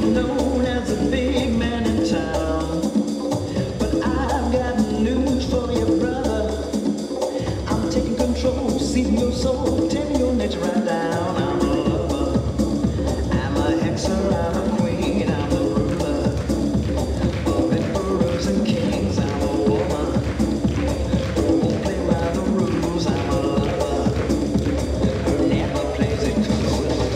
known as a big man in town. But I've got news for you, brother. I'm taking control, seizing your soul, tearing your nature right down. I'm a lover, I'm a hexer, I'm a queen, I'm a ruler of emperors and kings. I'm a woman who won't play by the rules. I'm a lover who never plays it cool.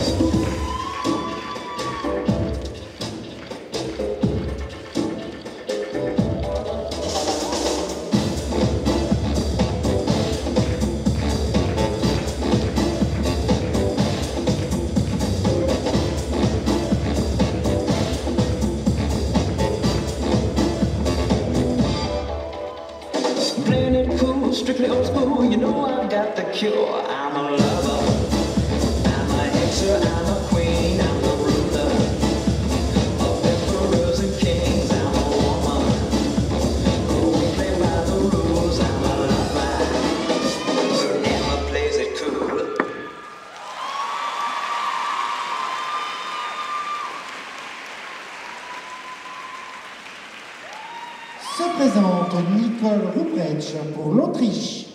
Playing it cool, strictly old school, you know I've got the cure. I'm a lover, I'm a hexer, I'm a queen, I'm the ruler of emperors and kings. I'm a woman who won't play by the rules. I'm a lover who never plays it cool. Se présente Nicole Ruprecht pour l'Autriche.